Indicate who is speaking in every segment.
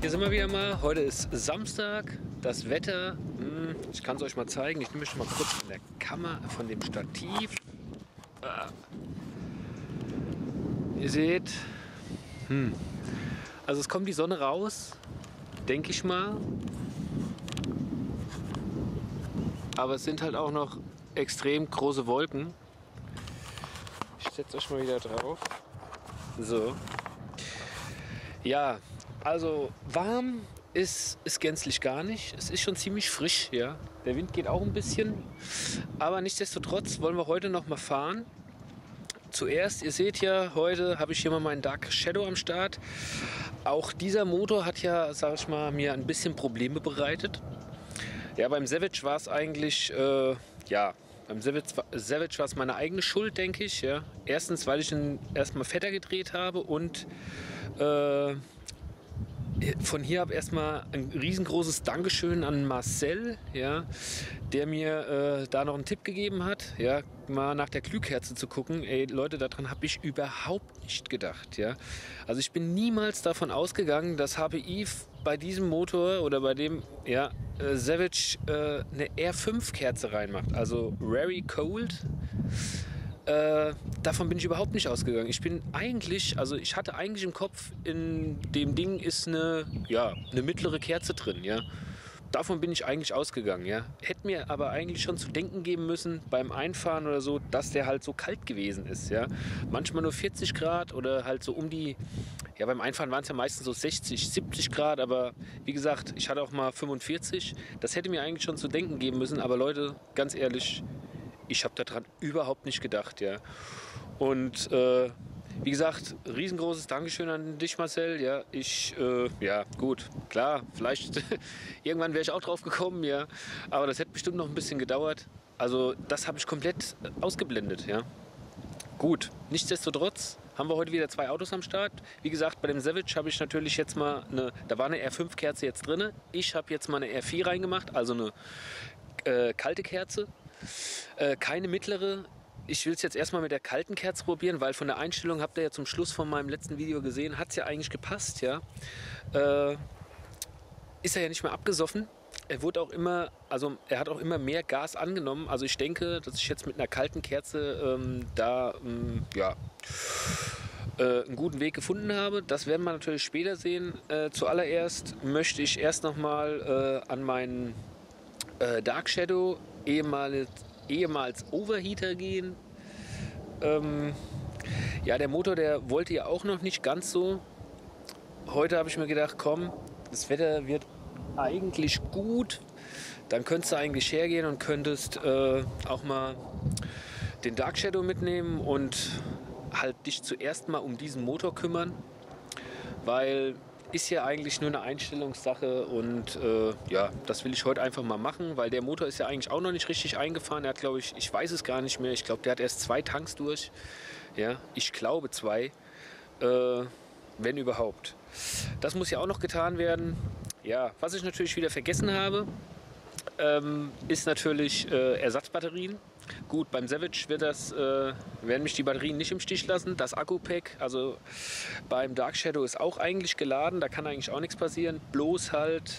Speaker 1: Hier sind wir wieder mal. Heute ist Samstag. Das Wetter, ich kann es euch mal zeigen. Ich nehme mich mal kurz von der Kamera, von dem Stativ. Ihr seht, also es kommt die Sonne raus, denke ich mal. Aber es sind halt auch noch extrem große Wolken. Ich setze euch mal wieder drauf. So. Ja, also warm ist gänzlich gar nicht. Es ist schon ziemlich frisch, ja. Der Wind geht auch ein bisschen. Aber nichtsdestotrotz wollen wir heute noch mal fahren. Zuerst, ihr seht ja, heute habe ich hier mal meinen Dark Shadow am Start. Auch dieser Motor hat ja, sag ich mal, mir ein bisschen Probleme bereitet. Ja, beim Savage war es eigentlich, beim Savage war es meine eigene Schuld, denke ich. Ja. Erstens, weil ich ihn erstmal fetter gedreht habe und von hier ab erstmal ein riesengroßes Dankeschön an Marcel, ja, der mir da noch einen Tipp gegeben hat, ja, mal nach der Glühkerze zu gucken. Ey Leute, daran habe ich überhaupt nicht gedacht. Ja. Also ich bin niemals davon ausgegangen, dass HPI bei diesem Motor oder bei dem Savage eine R5-Kerze reinmacht, also Very Cold. Davon bin ich überhaupt nicht ausgegangen. Ich hatte eigentlich im Kopf, in dem Ding ist eine mittlere Kerze drin, ja. Davon bin ich eigentlich ausgegangen, ja. Hätte mir aber eigentlich schon zu denken geben müssen beim Einfahren oder so, dass der halt so kalt gewesen ist, ja. Manchmal nur 40 Grad oder halt so beim Einfahren waren es ja meistens so 60, 70 Grad, aber wie gesagt, ich hatte auch mal 45. Das hätte mir eigentlich schon zu denken geben müssen, aber Leute, ganz ehrlich, ich habe daran überhaupt nicht gedacht, ja. Und wie gesagt, riesengroßes Dankeschön an dich, Marcel. Ja, gut, klar, vielleicht irgendwann wäre ich auch drauf gekommen, ja. Aber das hätte bestimmt noch ein bisschen gedauert. Also das habe ich komplett ausgeblendet, ja. Gut, nichtsdestotrotz haben wir heute wieder 2 Autos am Start. Wie gesagt, bei dem Savage habe ich natürlich jetzt mal da war eine R5-Kerze jetzt drin. Ich habe jetzt mal eine R4 reingemacht, also eine kalte Kerze. Keine mittlere. Ich will es jetzt erstmal mit der kalten Kerze probieren, weil von der Einstellung, habt ihr ja zum Schluss von meinem letzten Video gesehen, hat es ja eigentlich gepasst, ja. Ist er ja nicht mehr abgesoffen. Er hat auch immer mehr Gas angenommen. Also ich denke, dass ich jetzt mit einer kalten Kerze einen guten Weg gefunden habe. Das werden wir natürlich später sehen. Zuallererst möchte ich erst nochmal an meinen Dark Shadow, ehemals Overheater gehen. Der Motor, der wollte ja auch noch nicht ganz so. Heute habe ich mir gedacht, komm, das Wetter wird eigentlich gut. Dann könntest du eigentlich hergehen und könntest auch mal den Dark Shadow mitnehmen und halt dich zuerst mal um diesen Motor kümmern. Weil ist ja eigentlich nur eine Einstellungssache und das will ich heute einfach mal machen, weil der Motor ist ja eigentlich auch noch nicht richtig eingefahren. Er hat, glaube ich weiß es gar nicht mehr, ich glaube, der hat erst 2 Tanks durch. Ja, ich glaube 2, wenn überhaupt. Das muss ja auch noch getan werden. Ja, was ich natürlich wieder vergessen habe, ist natürlich Ersatzbatterien. Gut, beim Savage werden mich die Batterien nicht im Stich lassen. Das Akku-Pack, also beim Dark Shadow ist auch eigentlich geladen, da kann eigentlich auch nichts passieren. Bloß halt,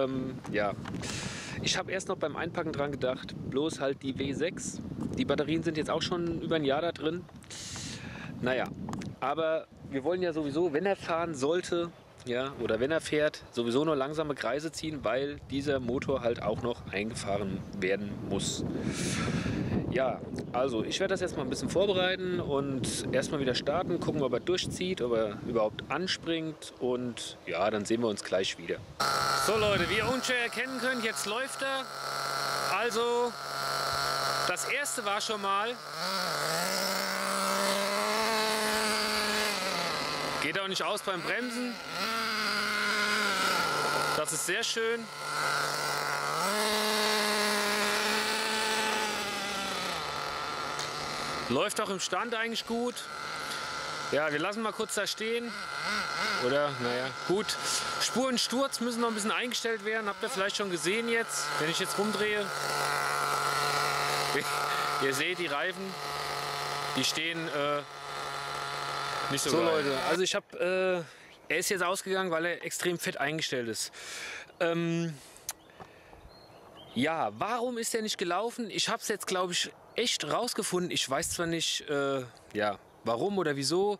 Speaker 1: ich habe erst noch beim Einpacken dran gedacht, bloß halt die W6. Die Batterien sind jetzt auch schon über ein Jahr da drin. Naja, aber wir wollen ja sowieso, wenn er fahren sollte, ja, oder wenn er fährt, sowieso nur langsame Kreise ziehen, weil dieser Motor halt auch noch eingefahren werden muss. Ja, also ich werde das jetzt mal ein bisschen vorbereiten und erstmal wieder starten, gucken, ob er durchzieht, ob er überhaupt anspringt und ja, dann sehen wir uns gleich wieder. So Leute, wie ihr unschwer erkennen könnt, jetzt läuft er. Also das erste war schon mal. Geht auch nicht aus beim Bremsen. Das ist sehr schön. Läuft auch im Stand eigentlich gut. Ja, wir lassen mal kurz da stehen. Oder, naja, gut. Spurensturz müssen noch ein bisschen eingestellt werden. Habt ihr vielleicht schon gesehen jetzt, wenn ich jetzt rumdrehe. Ihr seht die Reifen, die stehen nicht so geil. Leute, also ich habe er ist jetzt ausgegangen, weil er extrem fett eingestellt ist. Ja, warum ist er nicht gelaufen? Ich habe es jetzt, glaube ich, echt rausgefunden. Ich weiß zwar nicht, ja, warum oder wieso.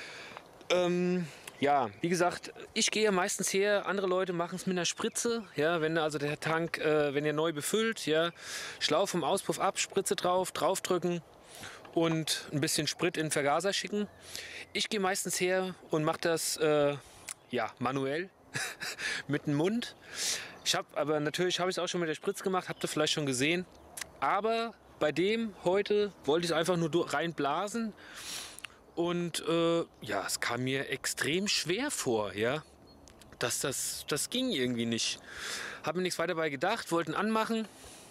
Speaker 1: Ja, wie gesagt, ich gehe meistens her, andere Leute machen es mit einer Spritze. Ja, wenn also der Tank, wenn er neu befüllt, ja, Schlauch vom Auspuff ab, Spritze draufdrücken und ein bisschen Sprit in den Vergaser schicken. Ich gehe meistens her und mache das ja, manuell mit dem Mund. Aber natürlich habe ich es auch schon mit der Spritze gemacht, habt ihr vielleicht schon gesehen. Aber bei dem heute wollte ich es einfach nur reinblasen. Und ja, es kam mir extrem schwer vor, ja. Das ging irgendwie nicht. Habe mir nichts weiter dabei gedacht, wollten anmachen.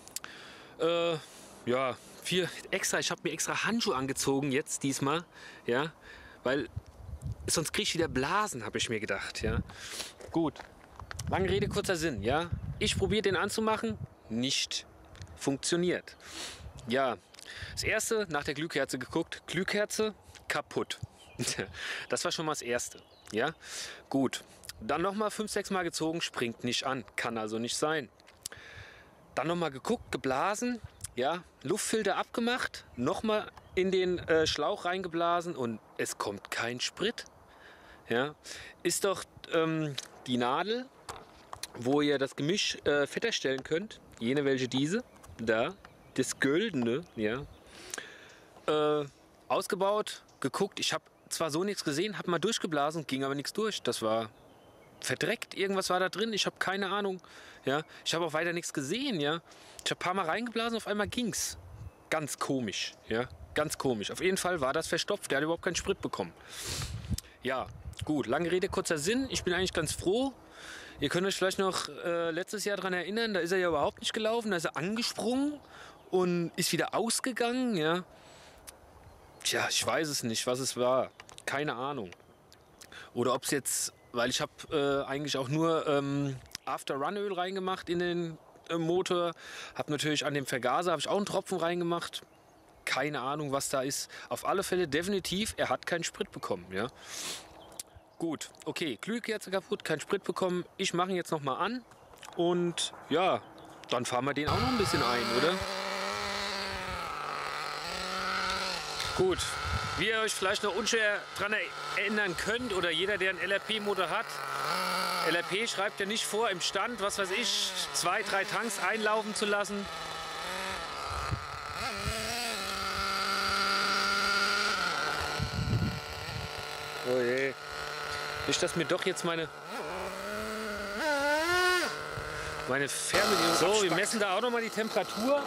Speaker 1: Ja, ich habe mir extra Handschuhe angezogen jetzt diesmal, ja, weil sonst kriege ich wieder Blasen, habe ich mir gedacht, ja. Gut, lange Rede, kurzer Sinn, ja. Ich probiere den anzumachen, nicht funktioniert. Ja, das erste, nach der Glühkerze geguckt, Glühkerze kaputt. Das war schon mal das erste, ja. Gut, dann nochmal 5, 6 Mal gezogen, springt nicht an, kann also nicht sein. Dann nochmal geguckt, geblasen, ja, Luftfilter abgemacht, nochmal in den Schlauch reingeblasen und es kommt kein Sprit. Ja, ist doch die Nadel, wo ihr das Gemisch fetter stellen könnt, jene welche diese, da, das Goldene, ja, ausgebaut, geguckt. Ich habe zwar so nichts gesehen, habe mal durchgeblasen, ging aber nichts durch. Das war verdreckt, irgendwas war da drin, ich habe keine Ahnung. Ja, ich habe auch weiter nichts gesehen, ja. Ich habe ein paar Mal reingeblasen, auf einmal ging's. Ganz komisch, ja, ganz komisch. Auf jeden Fall war das verstopft, der hat überhaupt keinen Sprit bekommen. Ja, gut, lange Rede, kurzer Sinn. Ich bin eigentlich ganz froh. Ihr könnt euch vielleicht noch letztes Jahr daran erinnern, da ist er ja überhaupt nicht gelaufen, da ist er angesprungen und ist wieder ausgegangen, ja. Tja, ich weiß es nicht, was es war. Keine Ahnung. Oder ob es jetzt, weil ich habe eigentlich auch nur After-Run-Öl reingemacht in den Motor. Habe natürlich an dem Vergaser habe ich auch einen Tropfen reingemacht. Keine Ahnung, was da ist. Auf alle Fälle definitiv, er hat keinen Sprit bekommen. Ja. Gut, okay, Glühkerze kaputt, keinen Sprit bekommen. Ich mache ihn jetzt nochmal an. Und ja, dann fahren wir den auch noch ein bisschen ein, oder? Gut, wie ihr euch vielleicht noch unschwer daran erinnern könnt oder jeder, der einen LRP-Motor hat. LRP schreibt ja nicht vor, im Stand, was weiß ich, 2, 3 Tanks einlaufen zu lassen. Oh je. Nicht, dass mir doch jetzt meine Fernbedienung. So, wir messen da auch noch mal die Temperatur.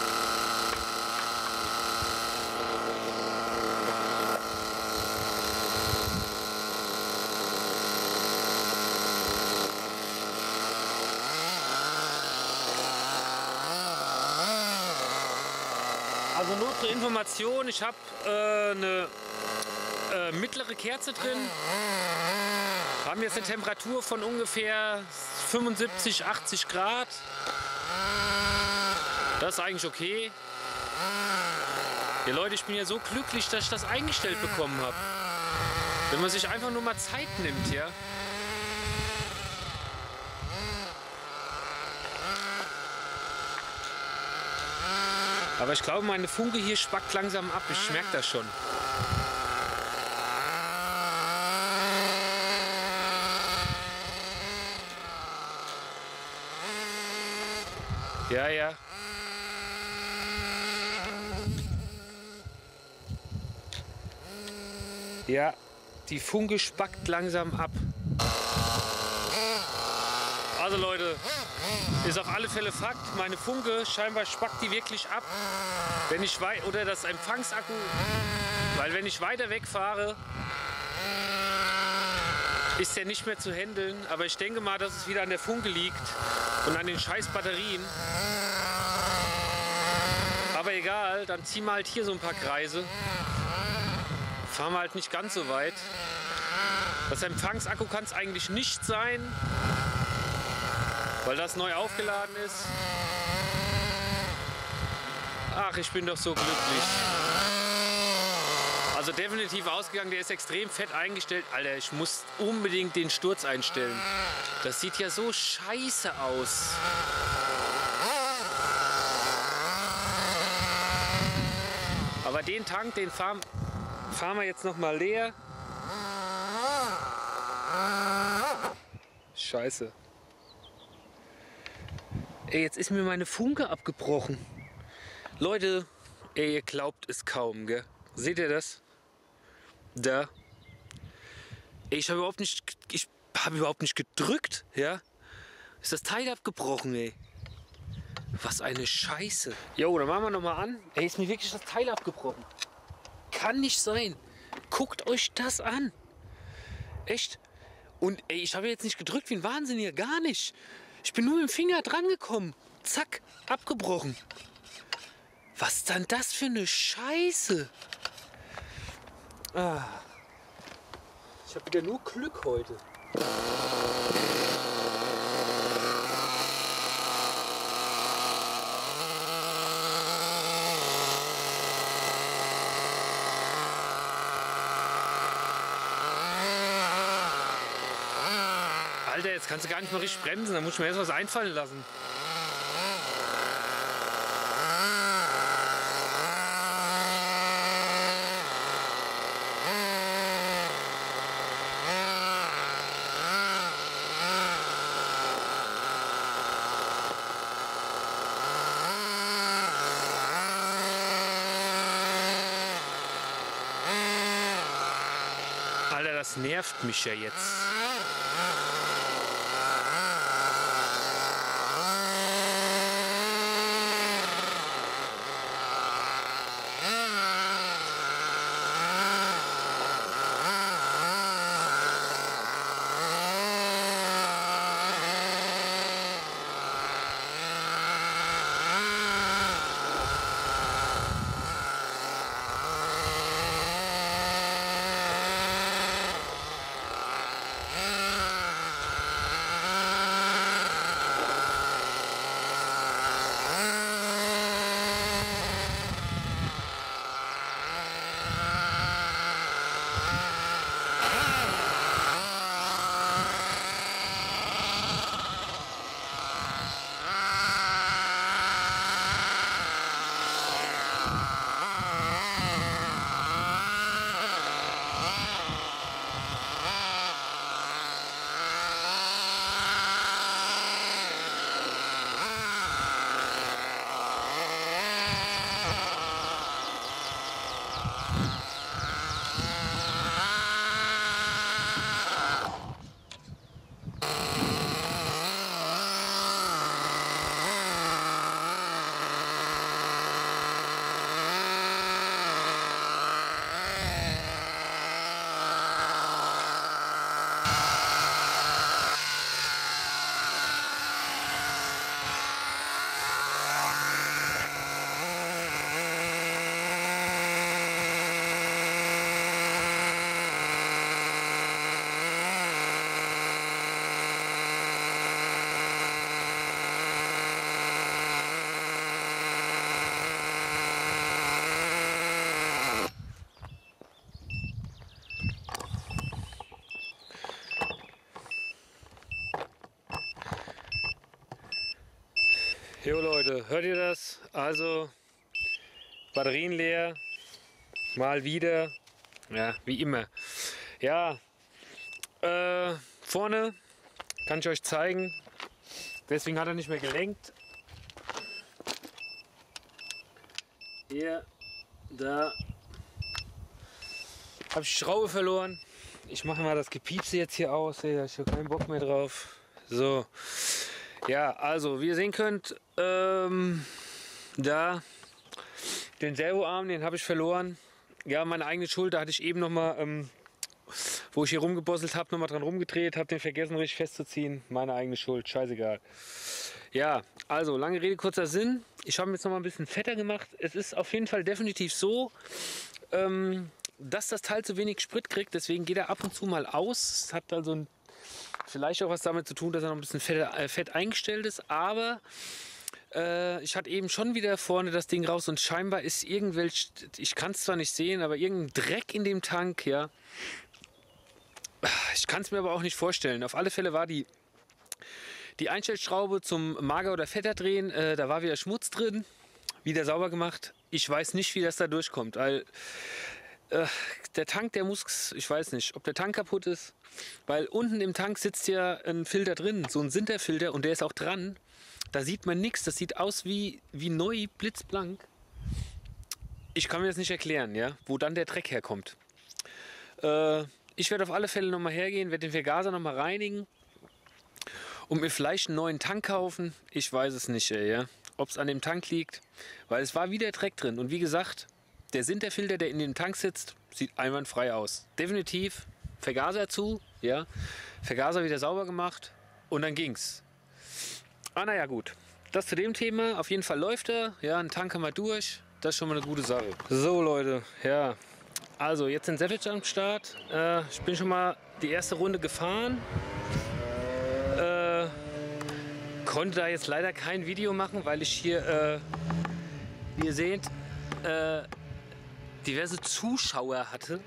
Speaker 1: Also nur zur Information, ich habe eine mittlere Kerze drin. Wir haben jetzt eine Temperatur von ungefähr 75, 80 Grad. Das ist eigentlich okay. Ja Leute, ich bin ja so glücklich, dass ich das eingestellt bekommen habe. Wenn man sich einfach nur mal Zeit nimmt, ja. Aber ich glaube, meine Funke hier spackt langsam ab. Ich merke das schon. Ja, ja. Ja, die Funke spackt langsam ab. Also Leute, ist auf alle Fälle Fakt, meine Funke, scheinbar spackt die wirklich ab, wenn ich oder das Empfangsakku, weil wenn ich weiter wegfahre, ist der nicht mehr zu handeln, aber ich denke mal, dass es wieder an der Funke liegt und an den scheiß Batterien. Aber egal, dann ziehen wir halt hier so ein paar Kreise, fahren wir halt nicht ganz so weit. Das Empfangsakku kann es eigentlich nicht sein, weil das neu aufgeladen ist. Ach, ich bin doch so glücklich. Also definitiv ausgegangen, der ist extrem fett eingestellt. Alter, ich muss unbedingt den Sturz einstellen. Das sieht ja so scheiße aus. Aber den Tank, den fahren wir jetzt noch mal leer. Scheiße. Ey, jetzt ist mir meine Funke abgebrochen. Leute, ey, ihr glaubt es kaum, gell? Seht ihr das? Da. Ey, ich habe überhaupt nicht gedrückt, ja? Ist das Teil abgebrochen, ey? Was eine Scheiße. Jo, dann machen wir noch mal an. Ey, ist mir wirklich das Teil abgebrochen. Kann nicht sein. Guckt euch das an. Echt? Und ey, ich habe jetzt nicht gedrückt wie ein Wahnsinniger, gar nicht. Ich bin nur mit dem Finger dran gekommen. Zack, abgebrochen. Was ist denn das für eine Scheiße? Ah. Ich habe wieder nur Glück heute. Alter, jetzt kannst du gar nicht mal richtig bremsen, da muss ich mir erst was einfallen lassen. Alter, das nervt mich ja jetzt. Jo Leute, hört ihr das? Also Batterien leer, mal wieder, ja wie immer. Ja, vorne kann ich euch zeigen, deswegen hat er nicht mehr gelenkt. Hier, da habe ich die Schraube verloren. Ich mache mal das Gepiepse jetzt hier aus, ich habe keinen Bock mehr drauf. So. Ja, also wie ihr sehen könnt, da den Servoarm, den habe ich verloren. Ja, meine eigene Schuld, da hatte ich eben noch mal, wo ich hier rumgebosselt habe, noch mal dran rumgedreht, habe den vergessen richtig festzuziehen. Meine eigene Schuld, scheißegal. Ja, also lange Rede, kurzer Sinn. Ich habe ihn jetzt noch mal ein bisschen fetter gemacht. Es ist auf jeden Fall definitiv so, dass das Teil zu wenig Sprit kriegt, deswegen geht er ab und zu mal aus. Es hat also vielleicht auch was damit zu tun, dass er noch ein bisschen fett eingestellt ist, aber Ich hatte eben schon wieder vorne das Ding raus und scheinbar ist ich kann es zwar nicht sehen, aber irgendein Dreck in dem Tank, ja. Ich kann es mir aber auch nicht vorstellen. Auf alle Fälle war die Einstellschraube zum Mager- oder Fetter drehen, da war wieder Schmutz drin, wieder sauber gemacht. Ich weiß nicht, wie das da durchkommt, weil der Tank, der muss, ich weiß nicht, ob der Tank kaputt ist, weil unten im Tank sitzt ja ein Filter drin, so ein Sinterfilter und der ist auch dran. Da sieht man nichts, das sieht aus wie neu, blitzblank. Ich kann mir das nicht erklären, ja, wo dann der Dreck herkommt. Ich werde auf alle Fälle nochmal hergehen, werde den Vergaser nochmal reinigen und mir vielleicht einen neuen Tank kaufen. Ich weiß es nicht, ja, ob es an dem Tank liegt, weil es war wieder Dreck drin. Und wie gesagt, der Sinterfilter, der in dem Tank sitzt, sieht einwandfrei aus. Definitiv Vergaser zu, ja, Vergaser wieder sauber gemacht und dann ging's. Naja, gut. Das zu dem Thema. Auf jeden Fall läuft er. Ja, einen Tank haben wir durch. Das ist schon mal eine gute Sache. So, Leute, ja. Also, jetzt sind Savage am Start. Ich bin schon mal die erste Runde gefahren. Konnte da jetzt leider kein Video machen, weil ich hier, wie ihr seht, diverse Zuschauer hatte.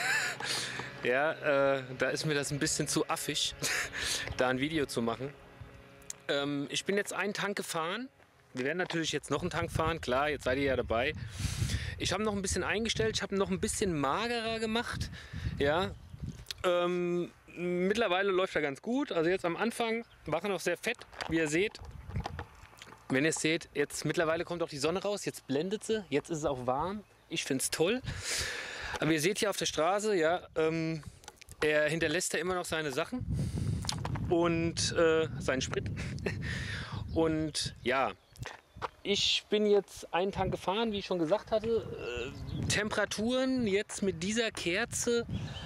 Speaker 1: Ja, da ist mir das ein bisschen zu affig, da ein Video zu machen. Ich bin jetzt einen Tank gefahren. Wir werden natürlich jetzt noch einen Tank fahren. Klar, jetzt seid ihr ja dabei. Ich habe noch ein bisschen eingestellt. Ich habe noch ein bisschen magerer gemacht. Ja. Mittlerweile läuft er ganz gut. Also jetzt am Anfang war er noch sehr fett, wie ihr seht. Wenn ihr es seht, jetzt mittlerweile kommt auch die Sonne raus. Jetzt blendet sie. Jetzt ist es auch warm. Ich finde es toll. Aber ihr seht hier auf der Straße, ja, er hinterlässt ja immer noch seine Sachen und seinen Sprit. Und ja, ich bin jetzt einen Tank gefahren, wie ich schon gesagt hatte. Temperaturen jetzt mit dieser Kerze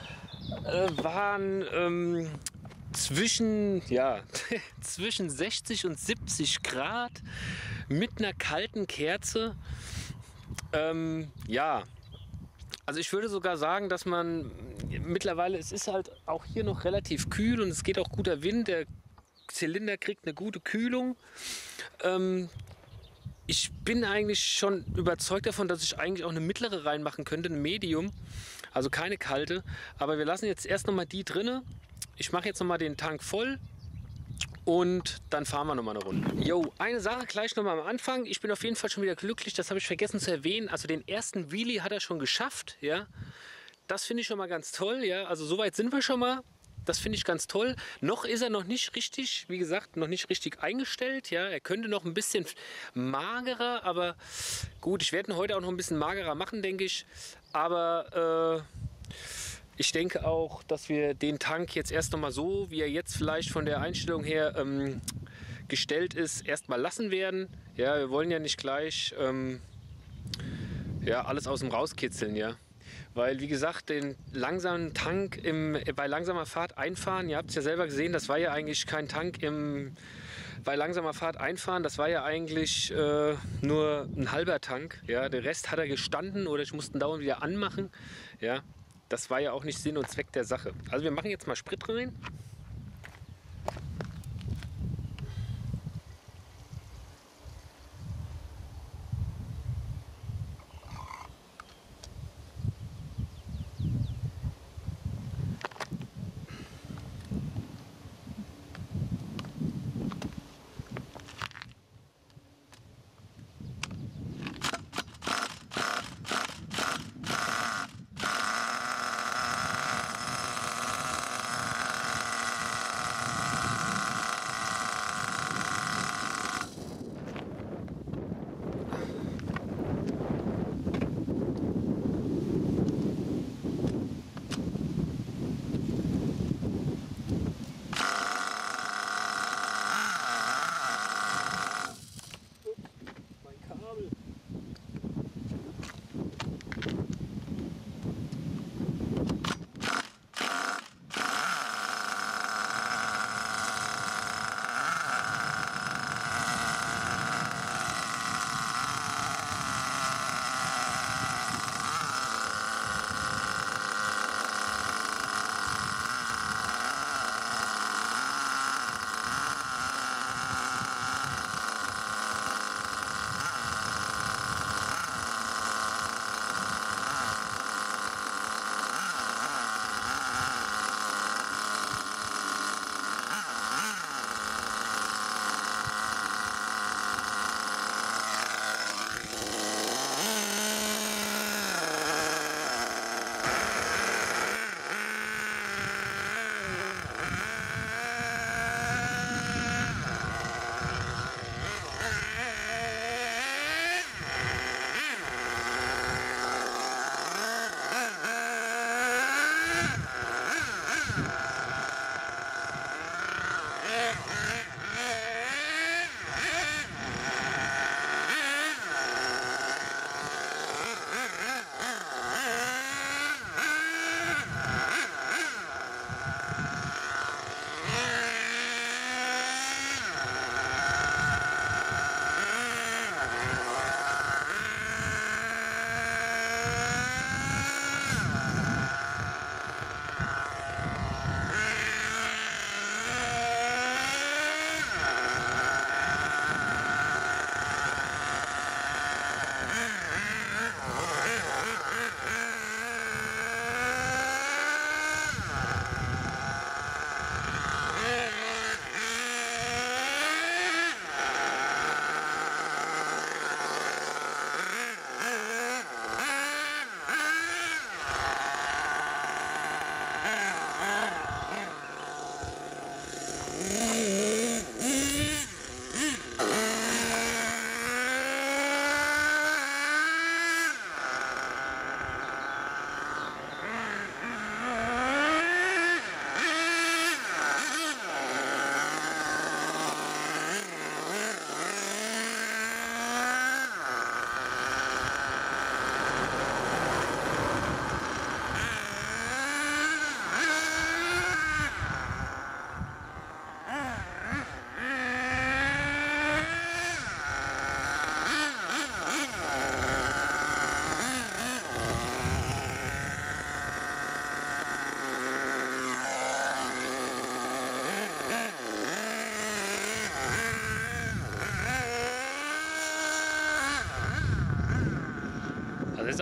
Speaker 1: waren zwischen 60 und 70 Grad mit einer kalten Kerze. Ja, also ich würde sogar sagen, dass man mittlerweile, es ist halt auch hier noch relativ kühl und es geht auch guter Wind. Der Zylinder kriegt eine gute Kühlung. Ich bin eigentlich schon überzeugt davon, dass ich eigentlich auch eine mittlere reinmachen könnte, eine Medium, also keine kalte. Aber wir lassen jetzt erst nochmal die drinne. Ich mache jetzt nochmal den Tank voll und dann fahren wir nochmal eine Runde. Jo, eine Sache gleich nochmal am Anfang. Ich bin auf jeden Fall schon wieder glücklich, das habe ich vergessen zu erwähnen. Also den ersten Wheelie hat er schon geschafft, ja. Das finde ich schon mal ganz toll, ja. Also soweit sind wir schon mal. Das finde ich ganz toll. Noch ist er noch nicht richtig, wie gesagt, noch nicht richtig eingestellt. Ja, er könnte noch ein bisschen magerer, aber gut, ich werde ihn heute auch noch ein bisschen magerer machen, denke ich. Aber ich denke auch, dass wir den Tank jetzt erst noch mal so, wie er jetzt vielleicht von der Einstellung her gestellt ist, erstmal lassen werden. Ja, wir wollen ja nicht gleich ja, alles aus dem rauskitzeln, ja. Weil, wie gesagt, den langsamen Tank bei langsamer Fahrt einfahren, ihr habt es ja selber gesehen, das war ja eigentlich kein Tank bei langsamer Fahrt einfahren, das war ja eigentlich nur ein halber Tank. Ja. Der Rest hat er gestanden oder ich musste ihn dauernd wieder anmachen. Ja. Das war ja auch nicht Sinn und Zweck der Sache. Also wir machen jetzt mal Sprit rein.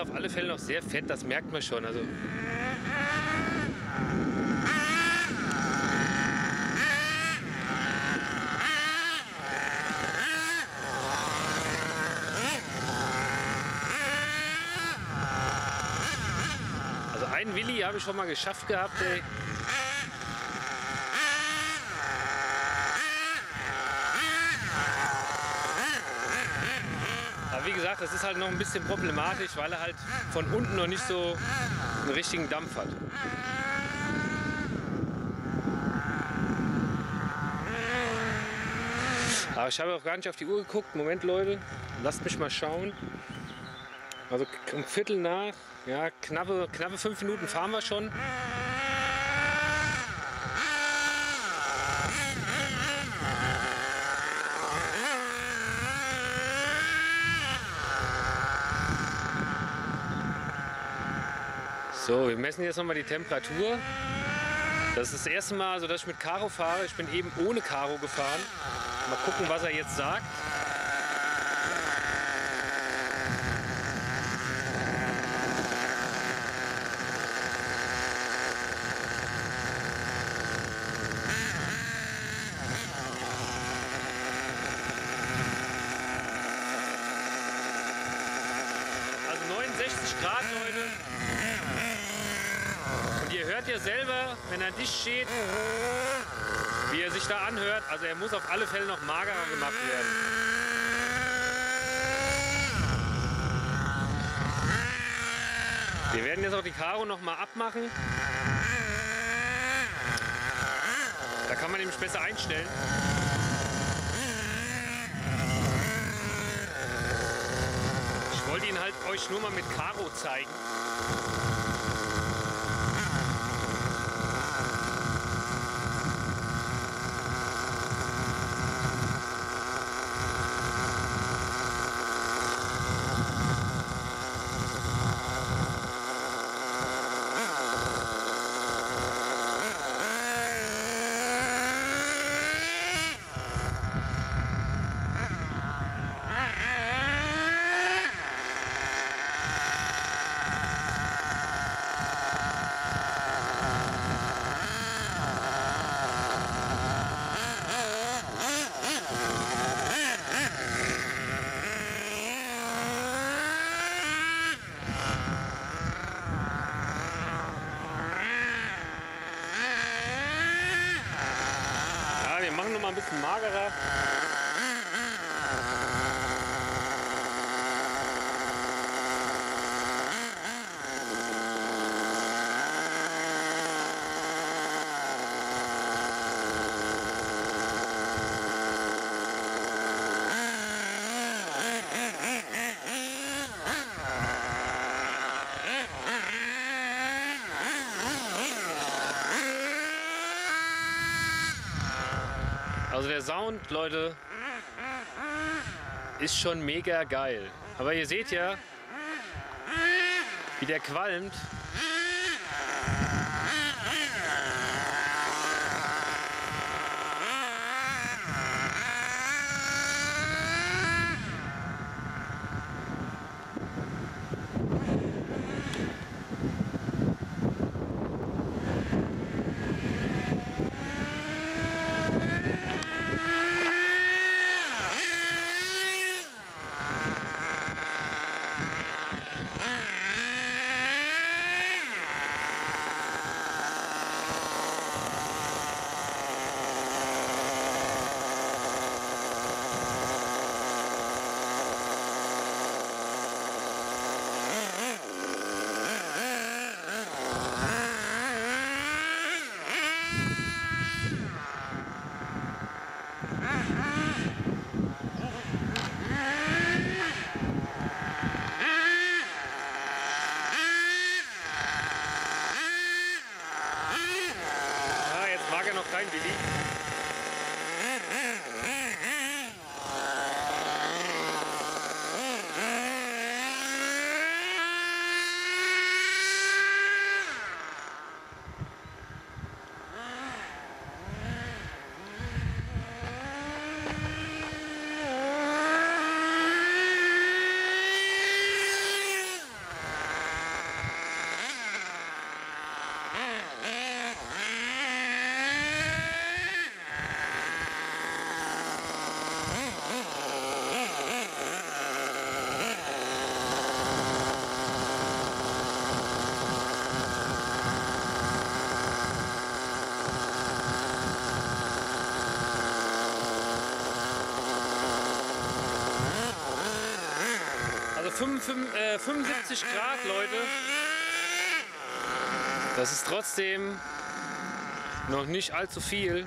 Speaker 1: auf alle Fälle noch sehr fett, das merkt man schon. Also einen Willi habe ich schon mal geschafft gehabt, ey. Aber wie gesagt, das ist halt noch ein bisschen problematisch, weil er halt von unten noch nicht so einen richtigen Dampf hat. Aber ich habe auch gar nicht auf die Uhr geguckt. Moment, Leute, lasst mich mal schauen. Also um Viertel nach, ja, knappe 5 Minuten fahren wir schon. So, wir messen jetzt nochmal die Temperatur. Das ist das erste Mal, also dass ich mit Karo fahre. Ich bin eben ohne Karo gefahren. Mal gucken, was er jetzt sagt. Also 69 Grad, Leute. Und ihr hört ja selber, wenn er dicht steht, wie er sich da anhört. Also er muss auf alle Fälle noch magerer gemacht werden. Wir werden jetzt auch die Karo noch mal abmachen. Da kann man nämlich besser einstellen. Ich wollte ihn halt euch nur mal mit Karo zeigen. Wir machen noch mal ein bisschen magerer. Also der Sound, Leute, ist schon mega geil. Aber ihr seht ja, wie der qualmt. 75 Grad, Leute. Das ist trotzdem noch nicht allzu viel.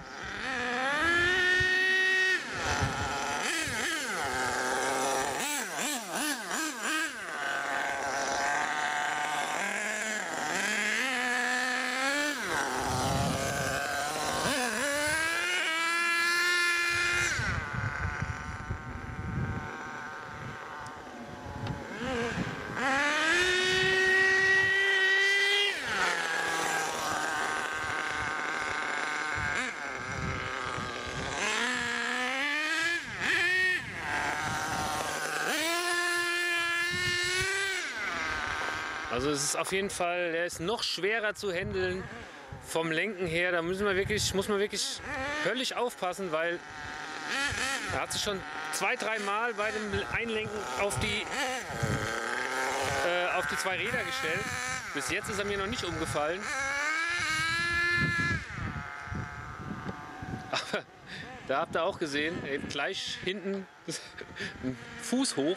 Speaker 1: Also es ist auf jeden Fall, der ist noch schwerer zu handeln vom Lenken her. Da muss man wirklich höllisch aufpassen, weil er hat sich schon 2-3 Mal bei dem Einlenken auf die 2 Räder gestellt. Bis jetzt ist er mir noch nicht umgefallen. Aber da habt ihr auch gesehen, gleich hinten ein Fuß hoch.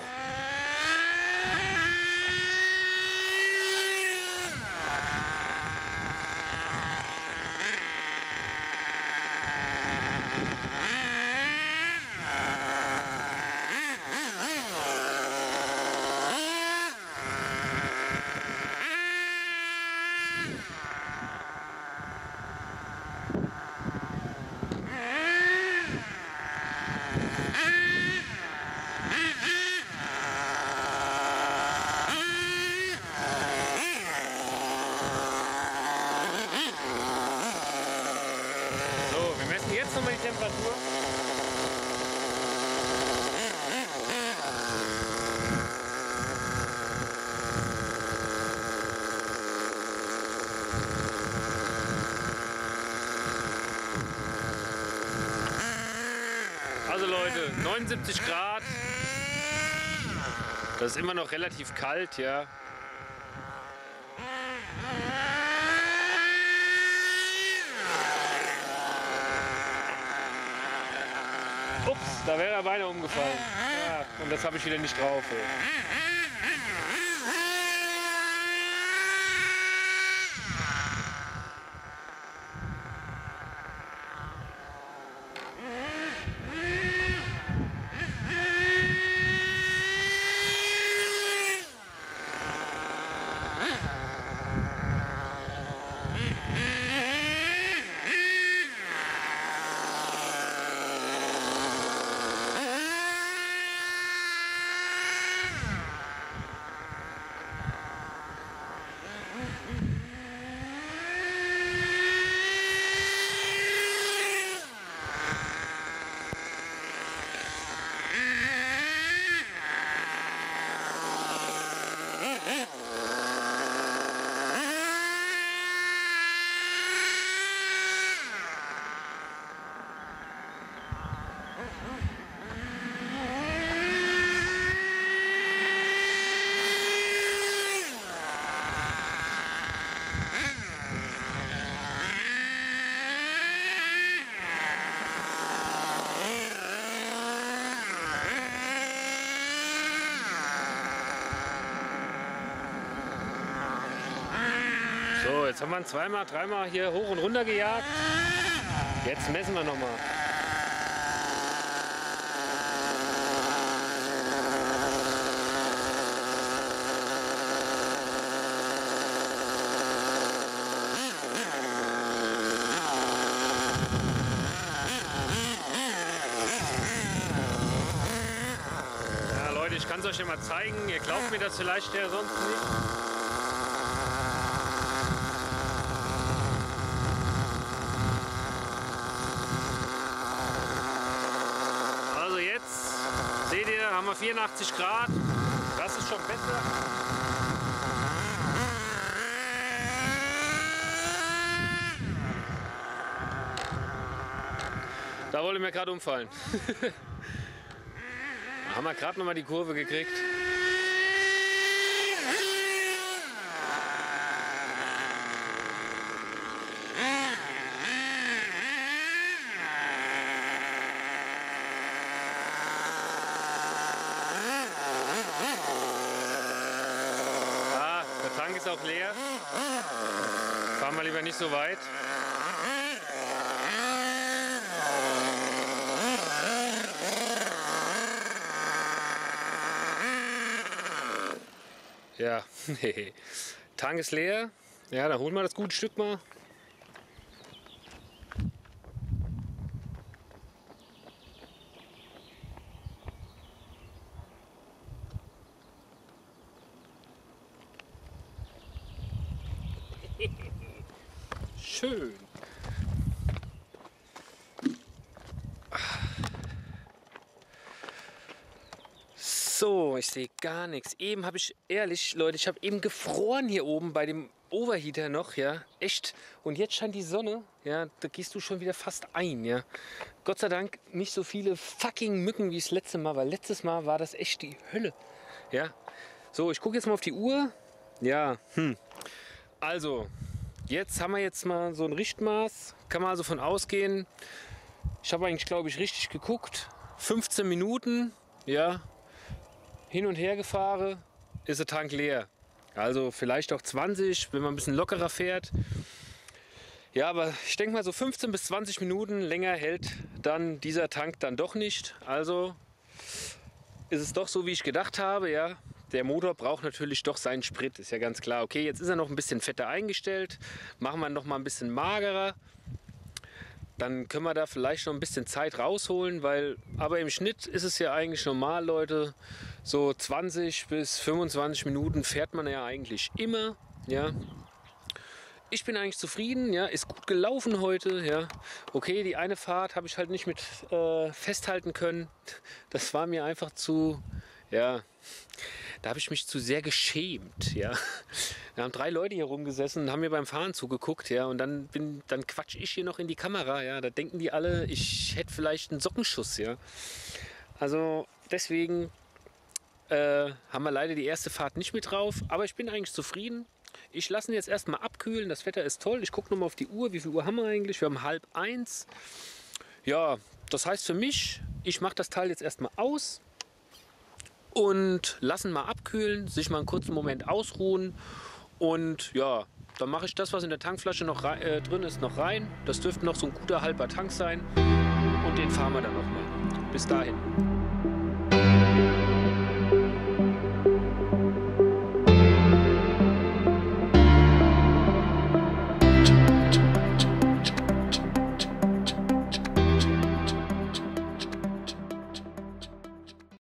Speaker 1: Nochmal die Temperatur. Also Leute, 79 Grad. Das ist immer noch relativ kalt, ja. Ups, da wäre er beinahe umgefallen. Ja, und das habe ich wieder nicht drauf. Ey. So, jetzt haben wir ihn zweimal, dreimal hier hoch und runter gejagt. Jetzt messen wir nochmal. Ja Leute, ich kann es euch ja mal zeigen. Ihr glaubt mir das vielleicht ja sonst nicht. Seht ihr, haben wir 84 Grad. Das ist schon besser. Da wollte mir gerade umfallen. Da haben wir gerade noch mal die Kurve gekriegt. Tank ist auch leer. Fahren wir lieber nicht so weit. Ja, Tank ist leer. Ja, dann holen wir das gute Stück mal. Schön. So, ich sehe gar nichts. Eben habe ich, ehrlich, Leute, ich habe eben gefroren hier oben bei dem Overheater noch, ja, echt. Und jetzt scheint die Sonne, ja, da gehst du schon wieder fast ein, ja. Gott sei Dank nicht so viele fucking Mücken wie das letzte Mal, weil letztes Mal war das echt die Hölle, ja. So, ich gucke jetzt mal auf die Uhr. Ja, also, jetzt haben wir jetzt mal so ein Richtmaß, kann man also von ausgehen. Ich habe eigentlich, glaube ich, richtig geguckt. 15 Minuten, ja, hin und her gefahren, ist der Tank leer. Also vielleicht auch 20, wenn man ein bisschen lockerer fährt. Ja, aber ich denke mal so 15 bis 20 Minuten länger hält dann dieser Tank dann doch nicht. Also ist es doch so, wie ich gedacht habe, ja. Der Motor braucht natürlich doch seinen Sprit, ist ja ganz klar. Okay, jetzt ist er noch ein bisschen fetter eingestellt. Machen wir noch mal ein bisschen magerer. Dann können wir da vielleicht noch ein bisschen Zeit rausholen, aber im Schnitt ist es ja eigentlich normal, Leute. So 20 bis 25 Minuten fährt man ja eigentlich immer, ja. Ich bin eigentlich zufrieden, ja, ist gut gelaufen heute, ja. Okay, die eine Fahrt habe ich halt nicht mit festhalten können. Das war mir einfach zu, ja, da habe ich mich zu sehr geschämt, ja. Da haben 3 Leute hier rumgesessen und haben mir beim Fahren zugeguckt, ja. Und dann quatsch ich hier noch in die Kamera, ja. Da denken die alle, ich hätte vielleicht einen Sockenschuss, ja. Also deswegen haben wir leider die erste Fahrt nicht mit drauf. Aber ich bin eigentlich zufrieden. Ich lasse ihn jetzt erstmal abkühlen. Das Wetter ist toll. Ich gucke nochmal auf die Uhr. Wie viel Uhr haben wir eigentlich? Wir haben 12:30. Ja, das heißt für mich, ich mache das Teil jetzt erstmal aus und lassen mal abkühlen, sich mal einen kurzen Moment ausruhen. Und ja, dann mache ich das, was in der Tankflasche noch drin ist, noch rein. Das dürfte noch so ein guter halber Tank sein. Und den fahren wir dann nochmal. Bis dahin.